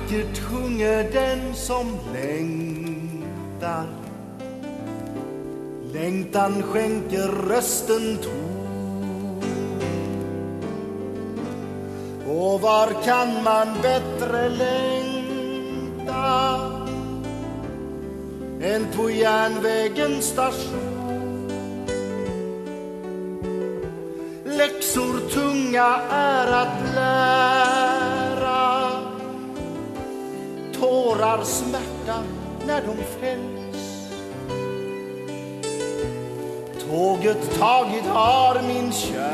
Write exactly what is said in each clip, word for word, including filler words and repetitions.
Vackert sjunger den som längtar. Längtan skänker rösten ton. Och var kan man bättre längta än på järnvägens station? Läxor tunga är att lära. Tårar smärta när de fälls. Tåget tagit har min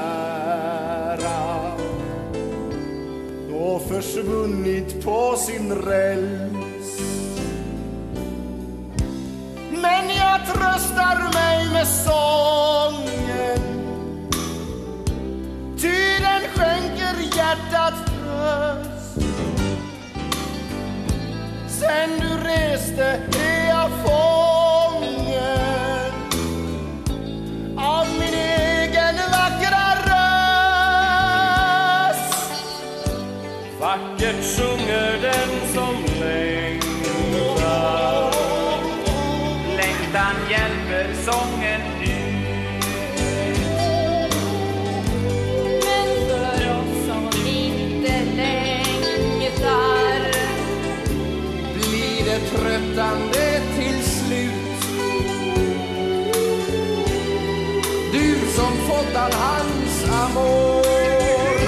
kära och försvunnit på sin räls. Men jag tröstar mig med sången, ty den skänker hjärtat tröst. Sen du reste är jag fången av min egen vackra röst. Vackert sjunger den som längtar. Längtan hjälper sången ut. Men för oss som inte längtar blir det tröttande till slut. Du som fått all hans amor,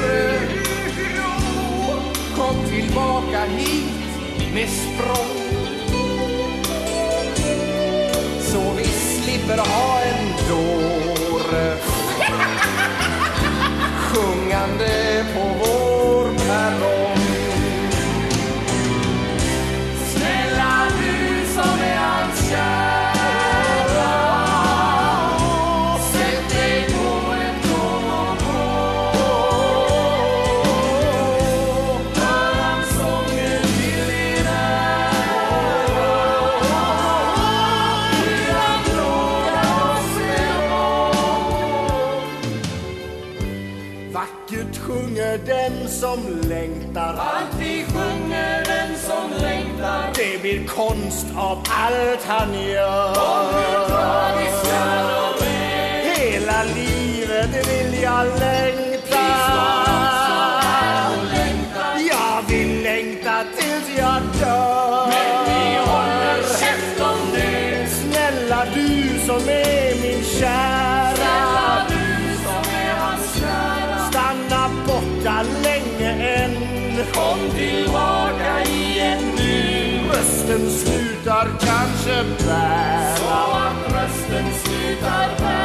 kom tillbaka hit med språng, så vi slipper ha en dår sjungande på vår perrong. Snälla du som är hans kära, sätt dig på ett tåg och gå. Hör han sången till din ära, hur han plågar oss med mål. Vackert sjunger den som längtar. Alltid sjunger den som längtar. Det blir konst av allt han gör. Hela livet vill jag längta. Jag vill längta tills jag dör. Men vi håller käft om det. Snälla du som är min kära, Snälla du som är hans kära, stanna borta länge än. kom tillbaka igen nu. Rösten slutar kanske bära, Så att rösten slutar bära.